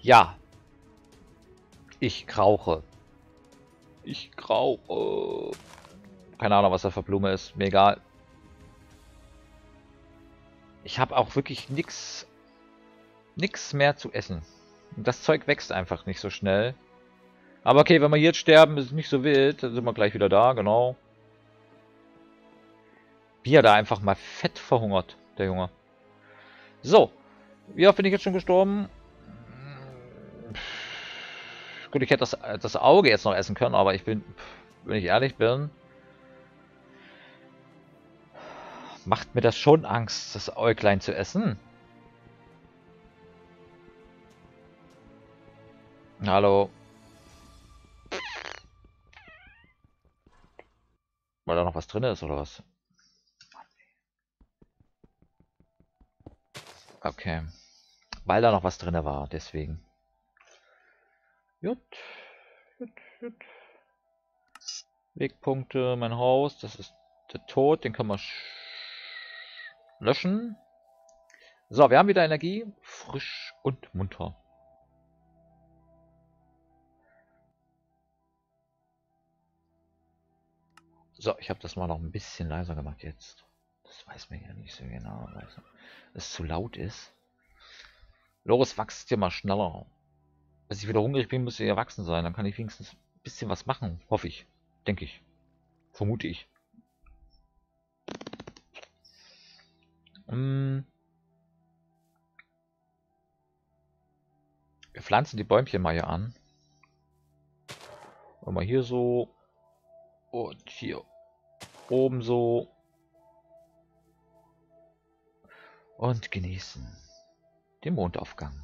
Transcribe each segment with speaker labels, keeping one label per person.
Speaker 1: Ja, ich rauche. Ich rauche. Keine Ahnung, was das für Blume ist. Mir egal. Ich habe auch wirklich nix mehr zu essen. Das Zeug wächst einfach nicht so schnell. Aber okay, wenn wir jetzt sterben, ist es nicht so wild. Dann sind wir gleich wieder da, genau. Wie er da einfach mal fett verhungert, der Junge. So. Wie oft bin ich jetzt schon gestorben? Gut, ich hätte das Auge jetzt noch essen können, aber ich bin, wenn ich ehrlich bin, macht mir das schon Angst, das Äuglein zu essen. Hallo. Weil da noch was drin ist, oder was? Okay. Weil da noch was drin war, deswegen. Gut. Gut, gut. Wegpunkte, mein Haus, das ist der Tod, den können wir löschen. So, wir haben wieder Energie. Frisch und munter. So, ich habe das mal noch ein bisschen leiser gemacht jetzt. Das weiß man ja nicht so genau, weil es zu laut ist. Loris, wachst ja mal schneller. Als ich wieder hungrig bin, müsste ihr erwachsen sein. Dann kann ich wenigstens ein bisschen was machen. Hoffe ich. Denke ich. Vermute ich. Wir pflanzen die Bäumchen mal hier an. Und mal hier so. Und hier oben so. Und genießen den Mondaufgang.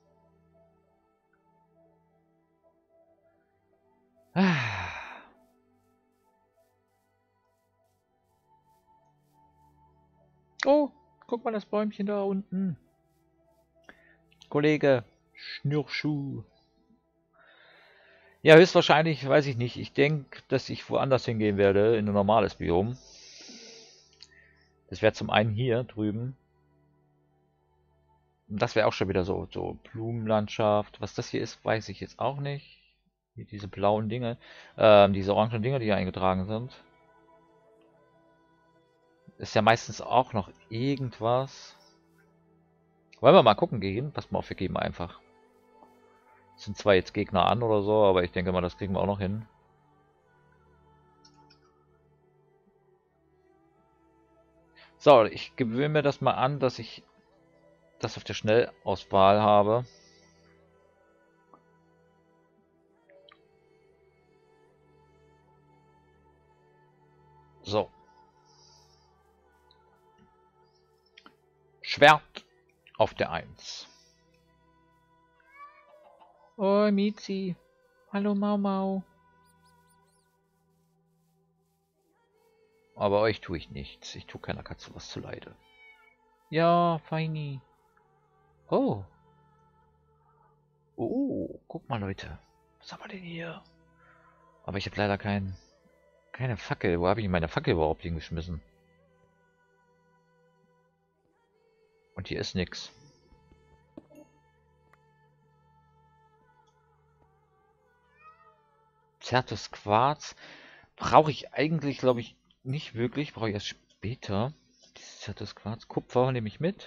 Speaker 1: Oh, guck mal das Bäumchen da unten. Kollege, Schnürschuh. Ja, höchstwahrscheinlich, weiß ich nicht. Ich denke, dass ich woanders hingehen werde, in ein normales Biom. Das wäre zum einen hier drüben. Das wäre auch schon wieder so Blumenlandschaft. Was das hier ist, weiß ich jetzt auch nicht. Hier diese blauen Dinge, diese orangen Dinge, die hier eingetragen sind. Ist ja meistens auch noch irgendwas. Wollen wir mal gucken gehen? Pass mal auf, wir geben einfach. Sind zwar jetzt Gegner an oder so, aber ich denke mal, das kriegen wir auch noch hin. So, ich gewöhne mir das mal an, dass ich das auf der Schnellauswahl habe. So. Schwert auf der 1. Oh, Mizi. Hallo, Mau Mau. Aber euch tue ich nichts. Ich tue keiner Katze was zuleide. Ja, feini. Oh. Oh, guck mal, Leute. Was haben wir denn hier? Aber ich habe leider keine Fackel. Wo habe ich meine Fackel überhaupt hingeschmissen? Und hier ist nichts. Zertes Quarz brauche ich eigentlich, glaube ich, nicht wirklich. Brauche ich erst später. Dieses zertes Quarz. Kupfer nehme ich mit.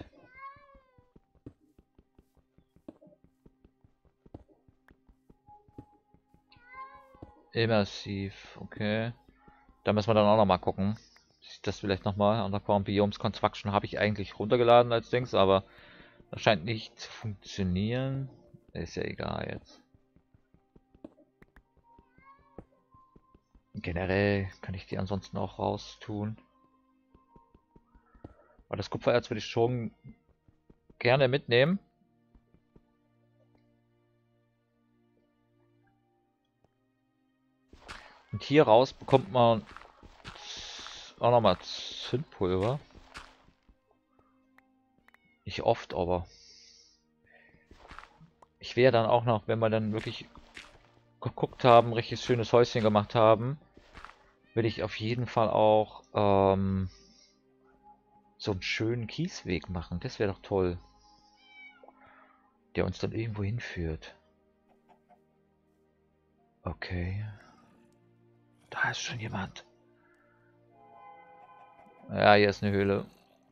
Speaker 1: Immersiv, okay. Da müssen wir dann auch noch mal gucken. Das vielleicht nochmal. Underground Biomes Construction habe ich eigentlich runtergeladen als Dings, aber das scheint nicht zu funktionieren. Ist ja egal jetzt. Generell kann ich die ansonsten auch raus tun. Aber das Kupfererz würde ich schon gerne mitnehmen. Und hier raus bekommt man auch nochmal Zündpulver. Nicht oft, aber ich wäre dann auch noch, wenn wir dann wirklich geguckt haben, richtig schönes Häuschen gemacht haben, will ich auf jeden Fall auch so einen schönen Kiesweg machen. Das wäre doch toll. der uns dann irgendwo hinführt. Okay. Da ist schon jemand. Ja, hier ist eine Höhle.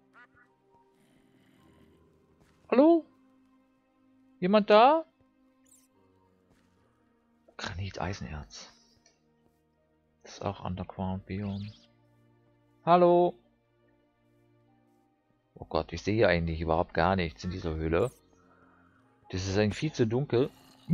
Speaker 1: Hallo? Jemand da? Granit-Eisenerz. Das ist auch Underground Biom. Hallo? Oh Gott, ich sehe eigentlich überhaupt gar nichts in dieser Höhle. Das ist eigentlich viel zu dunkel.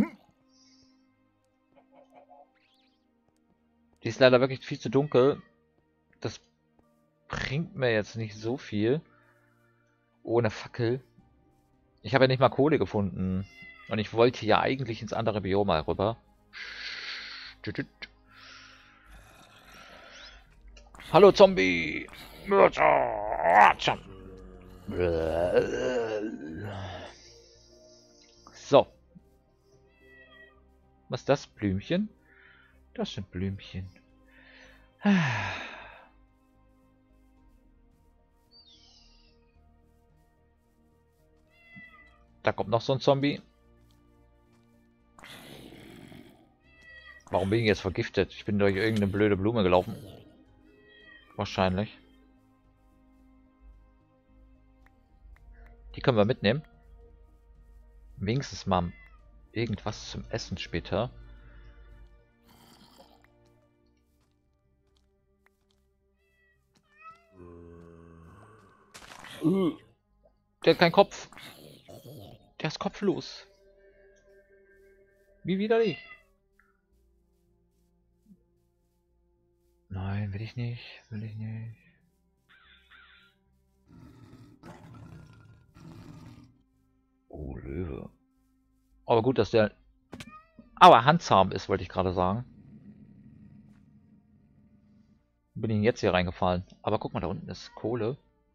Speaker 1: Die ist leider wirklich viel zu dunkel. Das bringt mir jetzt nicht so viel. Ohne Fackel. Ich habe ja nicht mal Kohle gefunden. Und ich wollte ja eigentlich ins andere Biom mal rüber. Hallo Zombie! So. Was ist das? Blümchen? Das sind Blümchen. Da kommt noch so ein Zombie. Warum bin ich jetzt vergiftet? Ich bin durch irgendeine blöde Blume gelaufen. Wahrscheinlich. Die können wir mitnehmen. Wenigstens mal irgendwas zum Essen später. Der hat keinen Kopf. Der ist kopflos. Wie widerlich. Nein, will ich nicht. Will ich nicht. Oh, Löwe. Aber gut, dass der... Aber handzahm ist, wollte ich gerade sagen. Bin ich jetzt hier reingefallen. Aber guck mal, da unten ist Kohle.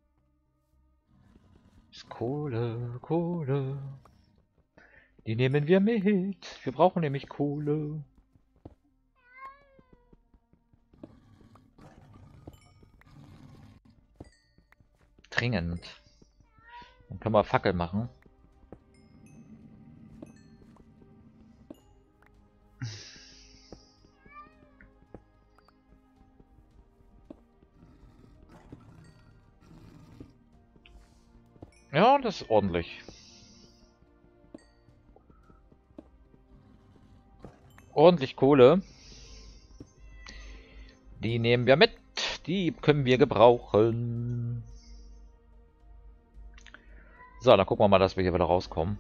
Speaker 1: Ist Kohle, Kohle. Die nehmen wir mit. Wir brauchen nämlich Kohle. Dringend. Dann können wir Fackel machen. Ja, das ist ordentlich. Ordentlich Kohle. Die nehmen wir mit. Die können wir gebrauchen. So, dann gucken wir mal, dass wir hier wieder rauskommen.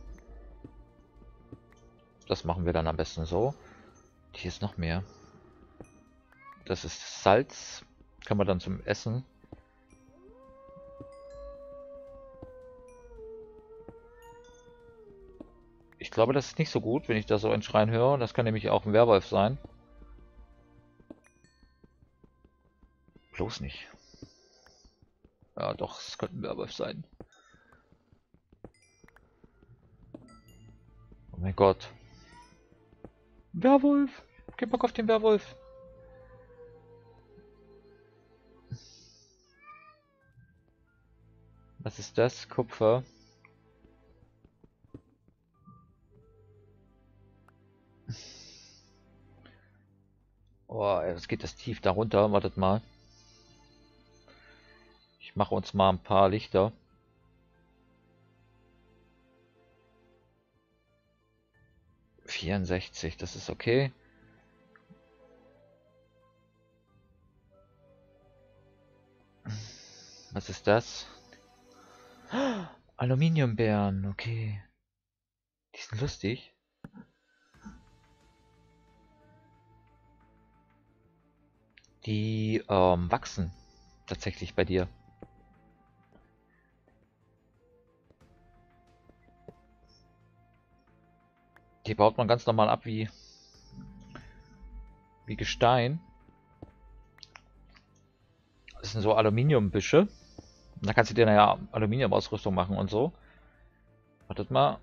Speaker 1: Das machen wir dann am besten so. Hier ist noch mehr. Das ist Salz. Kann man dann zum Essen. Ich glaube, das ist nicht so gut, wenn ich da so ein Schreien höre. Das kann nämlich auch ein Werwolf sein. Bloß nicht. Ja, doch, es könnte ein Werwolf sein. Oh mein Gott. Werwolf! Gib Bock auf den Werwolf! Was ist das? Kupfer. Oh, jetzt geht das tief darunter. Wartet mal. Ich mache uns mal ein paar Lichter. ...64, das ist okay. Was ist das? Aluminiumbeeren, okay. Die sind lustig. Die wachsen tatsächlich bei dir. Die baut man ganz normal ab wie Gestein. Das sind so Aluminiumbüsche. Und da kannst du dir naja Aluminiumausrüstung machen und so. Wartet mal.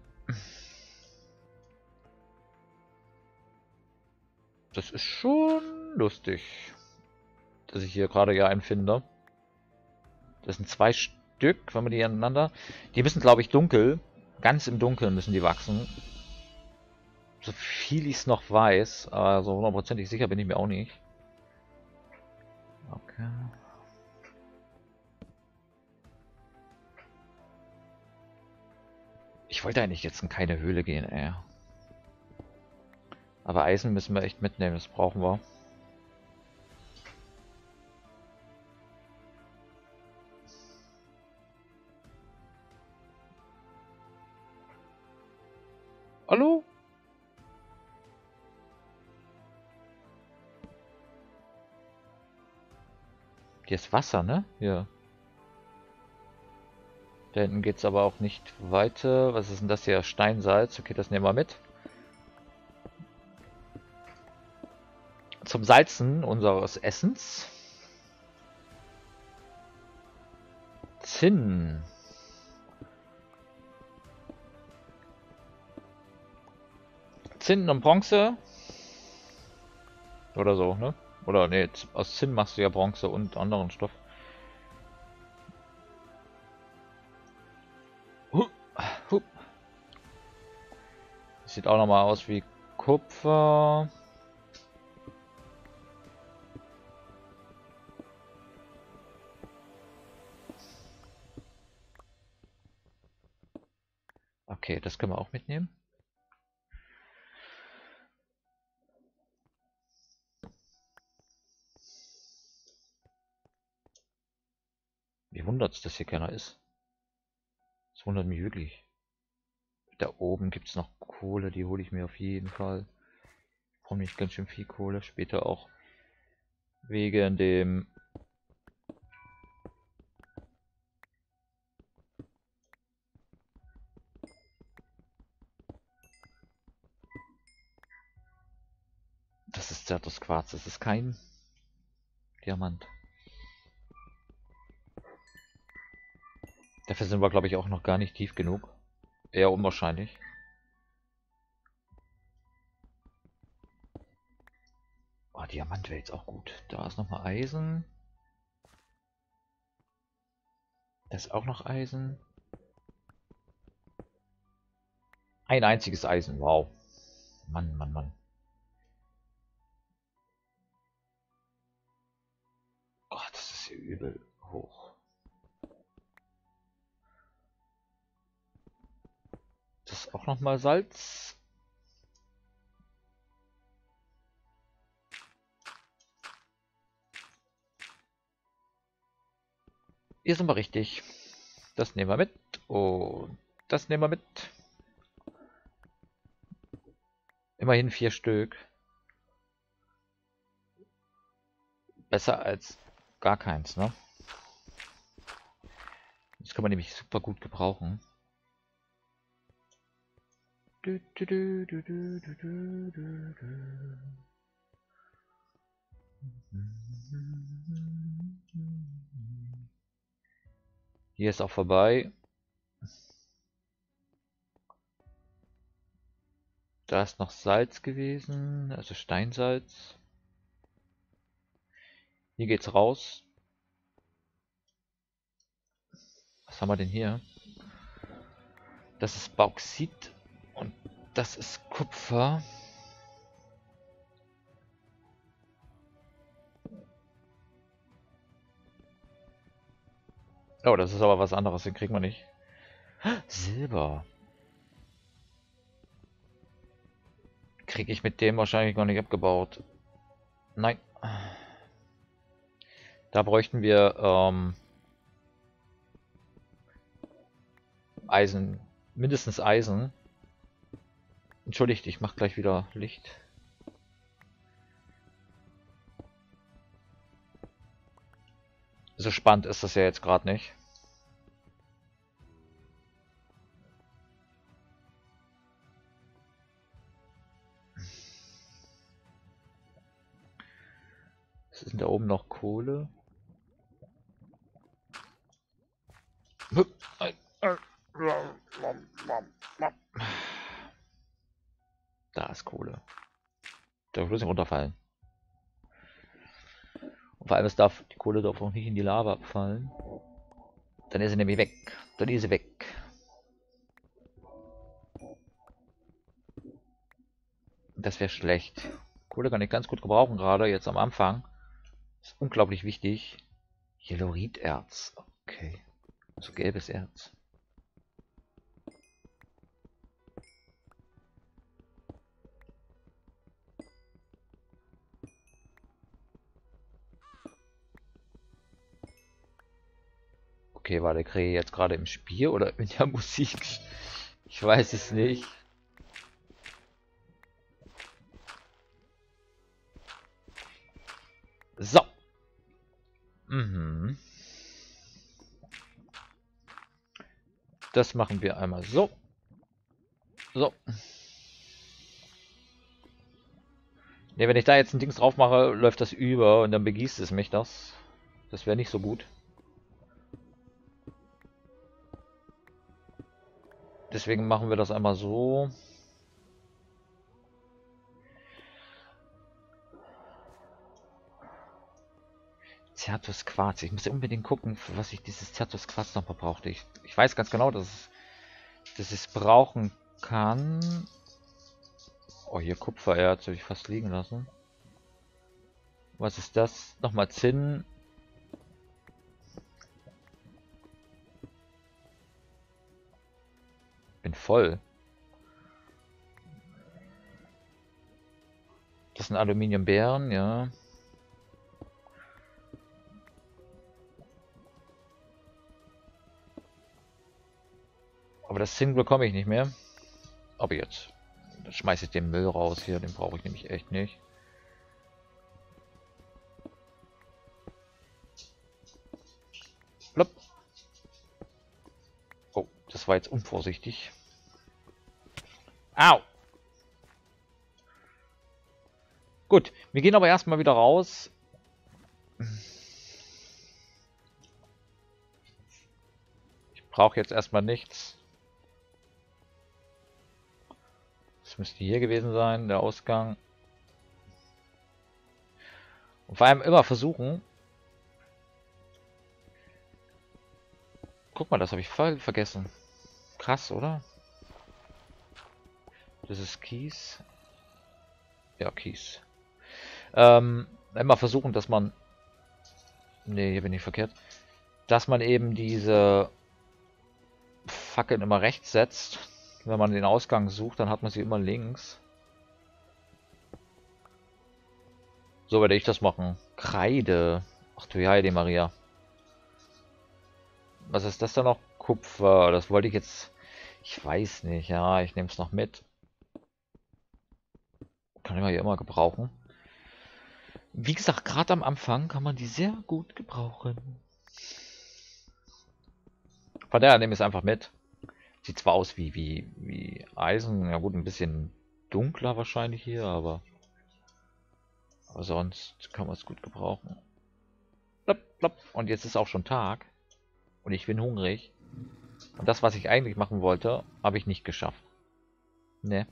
Speaker 1: Das ist schon lustig, dass ich hier gerade ja einen finde. Das sind 2 Stück, wenn man die aneinander... Die müssen, glaube ich, dunkel. Ganz im Dunkeln müssen die wachsen. So viel ich es noch weiß, aber so hundertprozentig sicher bin ich mir auch nicht. Okay. Ich wollte eigentlich jetzt in keine Höhle gehen, ey. Aber Eisen müssen wir echt mitnehmen, das brauchen wir. Hallo? Hier ist Wasser, ne? Ja. Da hinten geht es aber auch nicht weiter. Was ist denn das hier? Steinsalz. Okay, das nehmen wir mit. Zum Salzen unseres Essens. Zinn. Zinn und Bronze. Oder so, ne? Oder ne, aus Zinn machst du ja Bronze und anderen Stoff. Sieht auch nochmal aus wie Kupfer. Okay, das können wir auch mitnehmen. Wie wundert es, dass hier keiner ist. Das wundert mich wirklich. Da oben gibt es noch Kohle, die hole ich mir auf jeden Fall. Ich brauche nicht ganz schön viel Kohle. Später auch wegen dem... Das ist zertes Quarz, das ist kein Diamant. Dafür sind wir, glaube ich, auch noch gar nicht tief genug. Eher unwahrscheinlich. Oh, Diamant wäre jetzt auch gut. Da ist nochmal Eisen. Da ist auch noch Eisen. Ein einziges Eisen, wow. Mann, Mann, Mann. Oh, das ist hier übel hoch. Das ist auch nochmal Salz. Hier sind wir richtig. Das nehmen wir mit. Und das nehmen wir mit. Immerhin 4 Stück. Besser als gar keins, ne? Das kann man nämlich super gut gebrauchen. Hier ist auch vorbei. Da ist noch Salz gewesen, also Steinsalz. Hier geht's raus. Was haben wir denn hier? Das ist Bauxit und das ist Kupfer. Oh, das ist aber was anderes, den kriegen wir nicht. Silber. Kriege ich mit dem wahrscheinlich noch nicht abgebaut. Nein. Da bräuchten wir Eisen. Mindestens Eisen. Entschuldigt, ich mache gleich wieder Licht. So spannend ist das ja jetzt gerade nicht. Was ist denn da oben noch Kohle? Da ist Kohle. Darf bloß nicht runterfallen. Und vor allem, die Kohle darf auch nicht in die Lava fallen. Dann ist sie nämlich weg. Dann ist sie weg. Das wäre schlecht. Kohle kann ich ganz gut gebrauchen, gerade jetzt am Anfang. Ist unglaublich wichtig. Yelloriterz. Okay. So gelbes Erz. Okay, war der Krähe jetzt gerade im Spiel oder in der Musik? Ich weiß es nicht. So. Mhm. Das machen wir einmal so. So. Ne, wenn ich da jetzt ein Dings drauf mache, läuft das über und dann begießt es mich das. Das wäre nicht so gut. Deswegen machen wir das einmal so. Zertus Quarz. Ich muss ja unbedingt gucken, für was ich dieses Zertus Quarz noch brauchte. Ich weiß ganz genau, dass ich es brauchen kann. Oh, hier Kupfererz habe ich fast liegen lassen. Was ist das? Nochmal Zinn. Bin voll. Das sind Aluminiumbeeren, ja. Aber das Zinn bekomme ich nicht mehr. Aber jetzt. Dann schmeiße ich den Müll raus hier. Den brauche ich nämlich echt nicht. Blop. Oh, das war jetzt unvorsichtig. Au! Gut, wir gehen aber erstmal wieder raus. Ich brauche jetzt erstmal nichts. Das müsste hier gewesen sein, der Ausgang. Und vor allem immer versuchen. Guck mal, das habe ich voll vergessen. Krass, oder? Das ist Kies. Ja, Kies. Immer versuchen, dass man... Ne, hier bin ich verkehrt. Dass man eben diese Fackeln immer rechts setzt. Wenn man den Ausgang sucht, dann hat man sie immer links. So werde ich das machen. Kreide. Ach du Heide Maria. Was ist das da noch? Kupfer. Das wollte ich jetzt... Ich weiß nicht. Ja, ich nehme es noch mit. Kann ich mal hier immer gebrauchen. Wie gesagt, gerade am Anfang kann man die sehr gut gebrauchen. Von daher nehme ich es einfach mit. Sieht zwar aus wie Eisen. Ja gut, ein bisschen dunkler wahrscheinlich hier, aber sonst kann man es gut gebrauchen. Plopp, plopp. Und jetzt ist auch schon Tag. Und ich bin hungrig. Und das, was ich eigentlich machen wollte, habe ich nicht geschafft. Ne.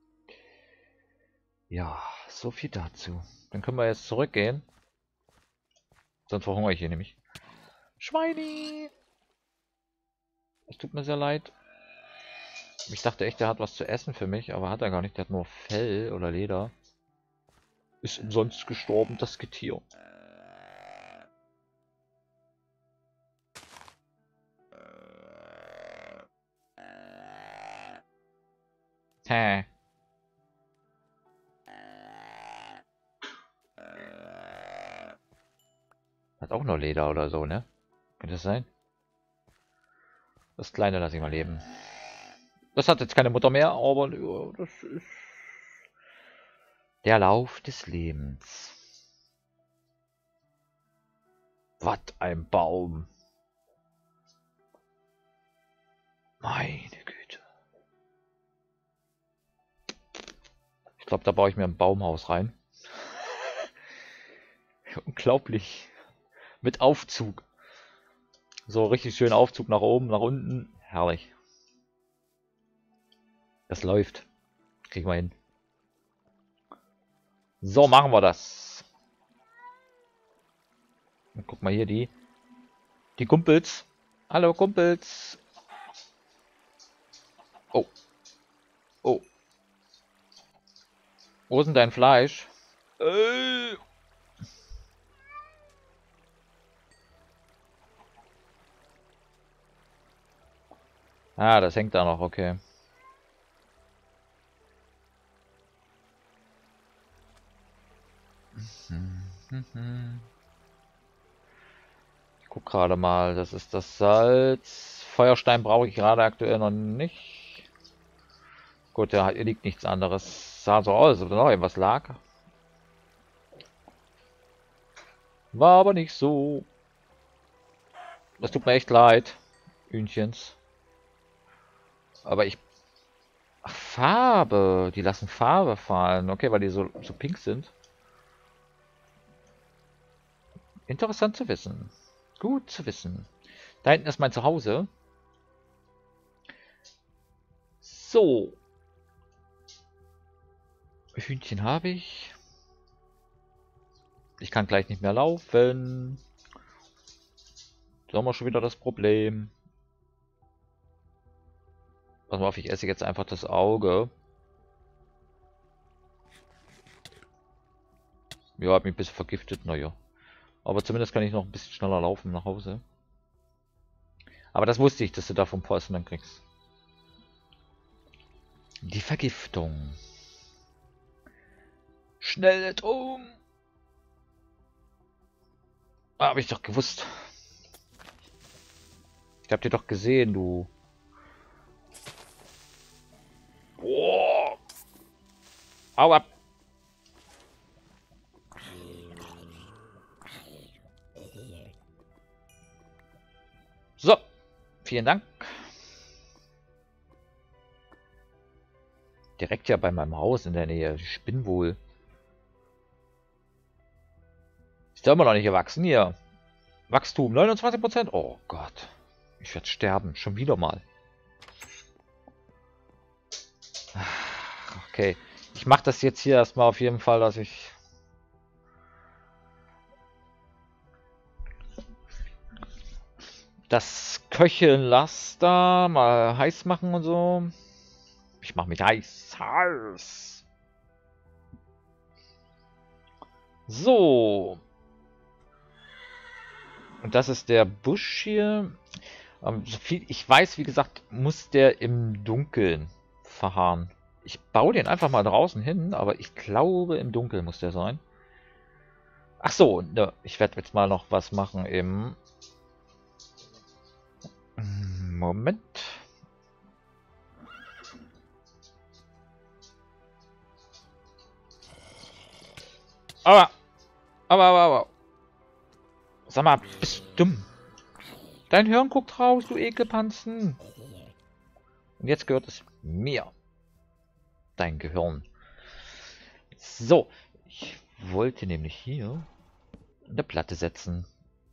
Speaker 1: Ja, so viel dazu. Dann können wir jetzt zurückgehen. Sonst verhungere ich hier nämlich. Schweini! Es tut mir sehr leid. Ich dachte echt, der hat was zu essen für mich, aber hat er gar nicht. Der hat nur Fell oder Leder. Ist umsonst gestorben, das Getier. Hä? Hat auch nur Leder oder so, ne? Könnte das sein? Das Kleine lasse ich mal leben. Das hat jetzt keine Mutter mehr, aber ja, das ist der Lauf des Lebens. Was ein Baum. Meine Güte. Ich glaube, da baue ich mir ein Baumhaus rein. Unglaublich. Mit Aufzug. So richtig schön Aufzug nach oben, nach unten. Herrlich. Das läuft. Kriegen wir hin. So, machen wir das. Und guck mal hier, die Kumpels. Hallo, Kumpels. Oh. Oh. Wo ist denn dein Fleisch? Äh. Ah, das hängt da noch, okay. Ich guck gerade mal, das ist das Salz. Feuerstein brauche ich gerade aktuell noch nicht. Gut, da hier liegt nichts anderes. Sah so aus, als ob da noch irgendwas lag. War aber nicht so. Das tut mir echt leid, Hühnchens. Aber ich... Ach, Farbe. Die lassen Farbe fallen. Okay, weil die so pink sind. Interessant zu wissen. Gut zu wissen. Da hinten ist mein Zuhause. So. Hühnchen habe ich. Ich kann gleich nicht mehr laufen. Da haben wir schon wieder das Problem. Pass mal auf, ich esse jetzt einfach das Auge. Ja, hat mich ein bisschen vergiftet, naja. Aber zumindest kann ich noch ein bisschen schneller laufen nach Hause. Aber das wusste ich, dass du da vom Posten dann kriegst. Die Vergiftung. Schnell drum. Ah, hab ich doch gewusst. Ich hab dir doch gesehen, du. Boah. Hau ab. So. Vielen Dank. Direkt ja bei meinem Haus in der Nähe. Ich bin wohl. Ist ja immer noch nicht erwachsen hier. Wachstum 29%. Oh Gott. Ich werde sterben. Schon wieder mal. Okay. Ich mache das jetzt hier erstmal auf jeden Fall, dass ich... das Köcheln lasse da mal heiß machen und so. Ich mache mich heiß. Heiß. So. Und das ist der Busch hier. So viel ich weiß, wie gesagt, muss der im Dunkeln verharren. Ich baue den einfach mal draußen hin, aber ich glaube, im Dunkeln muss der sein. Ach so, ne, ich werde jetzt mal noch was machen im... Moment. Aber. Sag mal, bist du dumm? Dein Hirn guckt raus, du Ekelpanzen. Und jetzt gehört es mir. Dein Gehirn. So, ich wollte nämlich hier eine Platte setzen.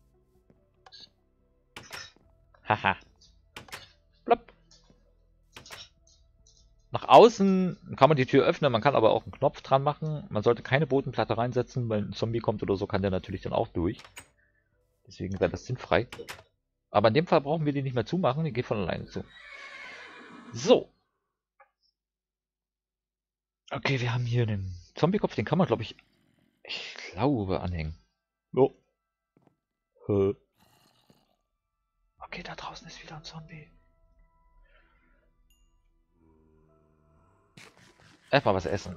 Speaker 1: Haha. Plopp. Nach außen kann man die Tür öffnen, man kann aber auch einen Knopf dran machen. Man sollte keine Bodenplatte reinsetzen, weil ein Zombie kommt oder so, kann der natürlich dann auch durch. Deswegen wäre das sinnfrei. Aber in dem Fall brauchen wir die nicht mehr zumachen, die geht von alleine zu. So. Okay, wir haben hier einen Zombie-Kopf, den kann man, glaube ich, anhängen. Jo. Okay, da draußen ist wieder ein Zombie. Erstmal was essen.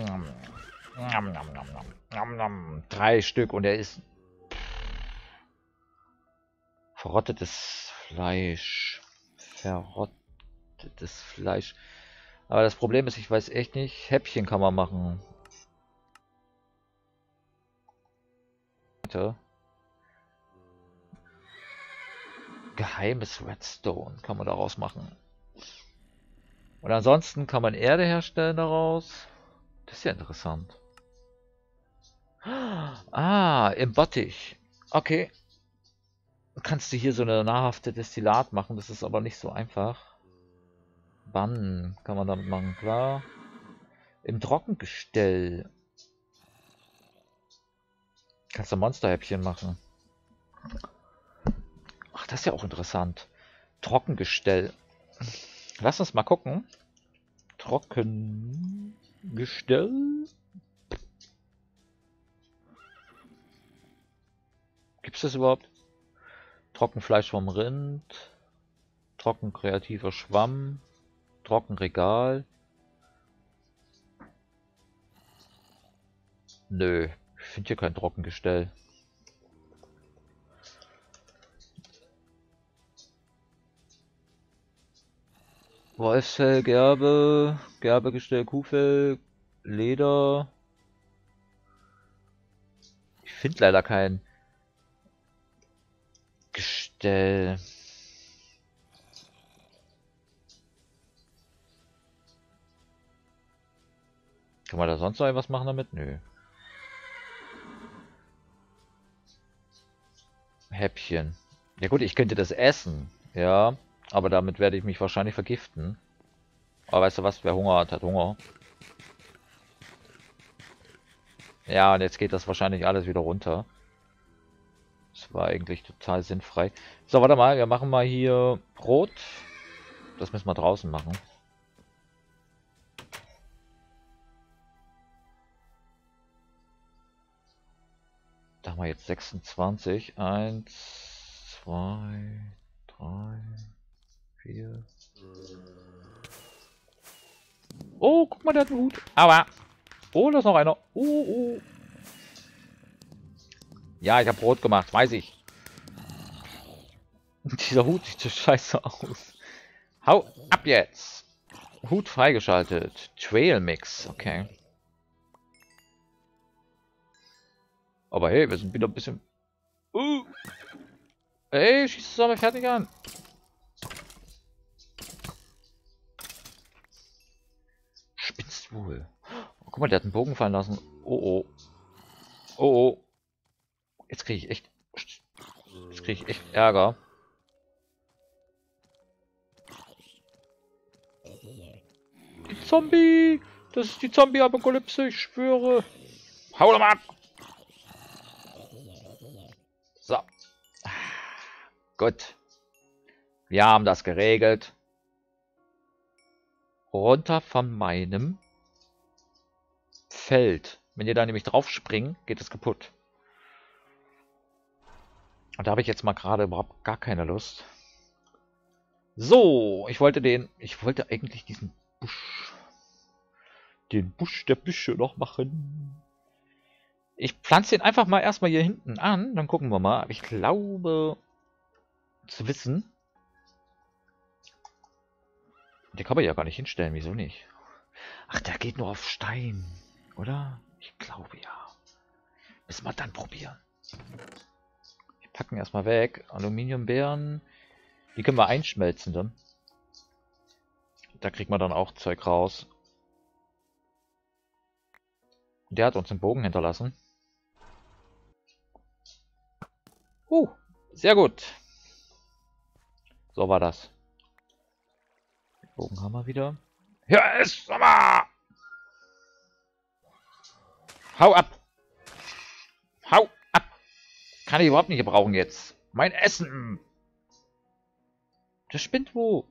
Speaker 1: 3 Stück und er ist verrottetes Fleisch. Verrottetes Fleisch. Aber das Problem ist, ich weiß echt nicht. Häppchen kann man machen. Geheimes Redstone kann man daraus machen. Und ansonsten kann man Erde herstellen daraus. Das ist ja interessant. Ah, im Bottich. Okay. Kannst du hier so eine nahrhafte Destillat machen. Das ist aber nicht so einfach. Bannen kann man damit machen, klar. Im Trockengestell kannst du Monsterhäppchen machen. Ach, das ist ja auch interessant. Trockengestell. Lass uns mal gucken. Trockengestell. Gibt es das überhaupt? Trockenfleisch vom Rind. Trocken kreativer Schwamm. Trockenregal. Nö, ich finde hier kein Trockengestell. Wolfsfell, Gerbe, Gerbegestell, Kuhfell, Leder. Ich finde leider kein Gestell. Kann man da sonst noch etwas machen damit? Nö. Häppchen. Ja gut, ich könnte das essen. Ja, aber damit werde ich mich wahrscheinlich vergiften. Aber weißt du was? Wer Hunger hat, hat Hunger. Ja, und jetzt geht das wahrscheinlich alles wieder runter. Das war eigentlich total sinnfrei. So, warte mal, wir machen mal hier Brot. Das müssen wir draußen machen. Da haben wir jetzt 26. 1, 2, 3, 4. Oh, guck mal, der hat einen Hut. Aua. Oh, da ist noch einer. Oh. Ja, ich habe Brot gemacht, weiß ich. Dieser Hut sieht so scheiße aus. Hau ab jetzt. Hut freigeschaltet. Trail Mix, okay. Aber hey, wir sind wieder ein bisschen... Ey, schießt es aber fertig an. Spinnst wohl. Oh, guck mal, der hat einen Bogen fallen lassen. Oh. Jetzt kriege ich echt Ärger. Die Zombie! Das ist die Zombie-Apokalypse, ich schwöre. Hau doch mal ab! So. Gut. Wir haben das geregelt. Runter von meinem Feld. Wenn ihr da nämlich drauf springt, geht es kaputt. Und da habe ich jetzt mal gerade überhaupt gar keine Lust. So, ich wollte eigentlich diesen Busch, den Busch der Büsche noch machen. Ich pflanze den einfach mal erstmal hier hinten an, dann gucken wir mal. Aber ich glaube zu wissen, den kann man ja gar nicht hinstellen, wieso nicht? Ach, der geht nur auf Stein, oder? Ich glaube ja. Müssen wir dann probieren. Wir packen erstmal weg. Aluminiumbeeren. Die können wir einschmelzen dann. Da kriegt man dann auch Zeug raus. Der hat uns einen Bogen hinterlassen. Sehr gut. So war das. Den Bogen haben wir wieder. Ja, ist Sommer! Hau ab! Hau ab! Kann ich überhaupt nicht gebrauchen jetzt. Mein Essen! Das spinnt wo?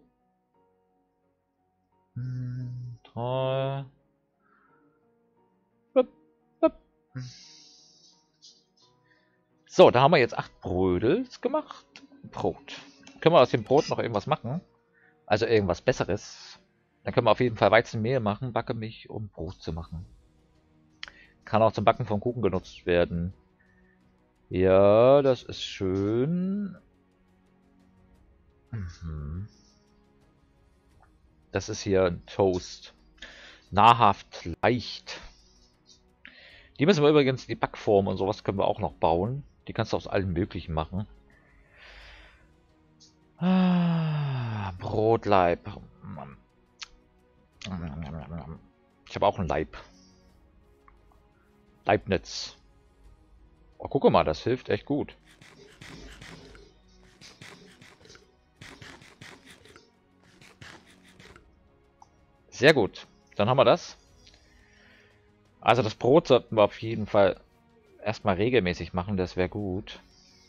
Speaker 1: 3. So, da haben wir jetzt 8 Brödels gemacht. Brot. Können wir aus dem Brot noch irgendwas machen? Also irgendwas Besseres. Dann können wir auf jeden Fall Weizenmehl machen, Backemilch, um Brot zu machen. Kann auch zum Backen von Kuchen genutzt werden. Ja, das ist schön. Das ist hier ein Toast. Nahrhaft leicht. Die müssen wir übrigens, die Backform und sowas können wir auch noch bauen. Die kannst du aus allem Möglichen machen. Brotleib. Ich habe auch ein Leib. Leibniz. Oh, guck mal, das hilft echt gut. Sehr gut. Dann haben wir das. Also das Brot sollten wir auf jeden Fall erstmal regelmäßig machen. Das wäre gut.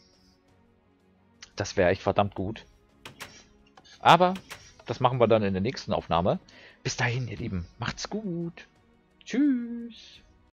Speaker 1: Das wäre echt verdammt gut. Aber das machen wir dann in der nächsten Aufnahme. Bis dahin, ihr Lieben. Macht's gut. Tschüss.